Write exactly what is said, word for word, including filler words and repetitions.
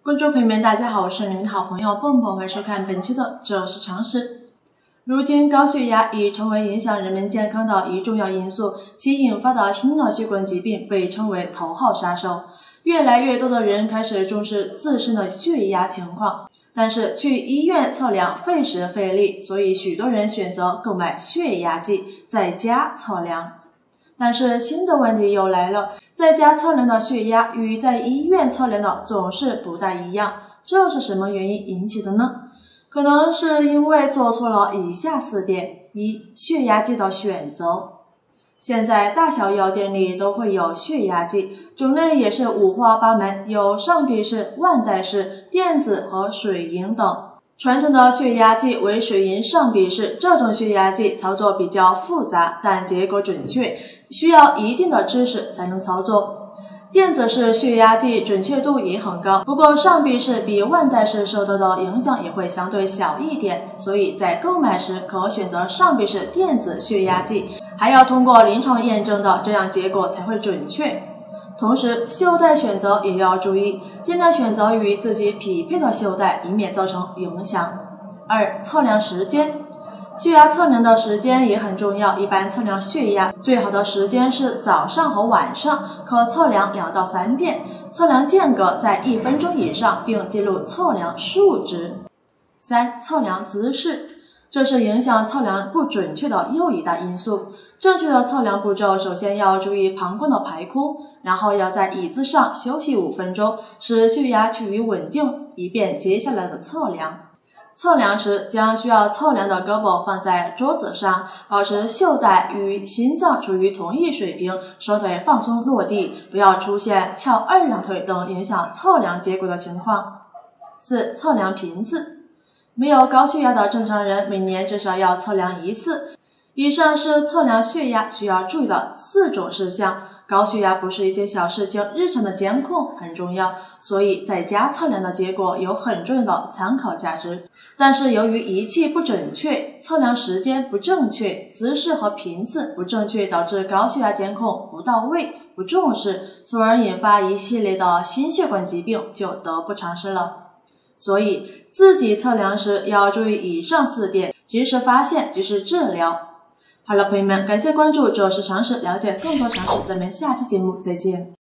观众朋友们，大家好，我是你们的好朋友蹦蹦，欢迎收看本期的这是常识。如今高血压已成为影响人们健康的一重要因素，其引发的心脑血管疾病被称为头号杀手。越来越多的人开始重视自身的血压情况，但是去医院测量费时费力，所以许多人选择购买血压计在家测量。但是新的问题又来了，在家测量的血压与在医院测量的总是不大一样，这是什么原因引起的呢？可能是因为做错了以下四点：一、血压计的选择。现在大小药店里都会有血压计，种类也是五花八门，有上臂式、腕带式、电子和水银等。传统的血压计为水银上臂式，这种血压计操作比较复杂，但结果准确，需要一定的知识才能操作。电子式血压计准确度也很高，不过上臂式比腕带式受到的影响也会相对小一点，所以在购买时可选择上臂式电子血压计，还要通过临床验证的，这样结果才会准确。同时袖带选择也要注意，尽量选择与自己匹配的袖带，以免造成影响。二、测量时间。血压测量的时间也很重要，一般测量血压最好的时间是早上和晚上，可测量两到三遍，测量间隔在一分钟以上，并记录测量数值。三、测量姿势。这是影响测量不准确的又一大因素。正确的测量步骤，首先要注意膀胱的排空，然后要在椅子上休息五分钟，使血压趋于稳定，以便接下来的测量。测量时，将需要测量的胳膊放在桌子上，保持袖带与心脏处于同一水平，双腿放松落地，不要出现翘二郎腿等影响测量结果的情况。四、测量频次。没有高血压的正常人每年至少要测量一次。以上是测量血压需要注意的四种事项。高血压不是一些小事情，日常的监控很重要，所以在家测量的结果有很重要的参考价值。但是由于仪器不准确，测量时间不正确，姿势和频次不正确，导致高血压监控不到位、不重视，从而引发一系列的心血管疾病，就得不偿失了。所以自己测量时要注意以上四点，及时发现，及时治疗。好了，朋友们，感谢关注，这是常识，了解更多常识，咱们下期节目再见。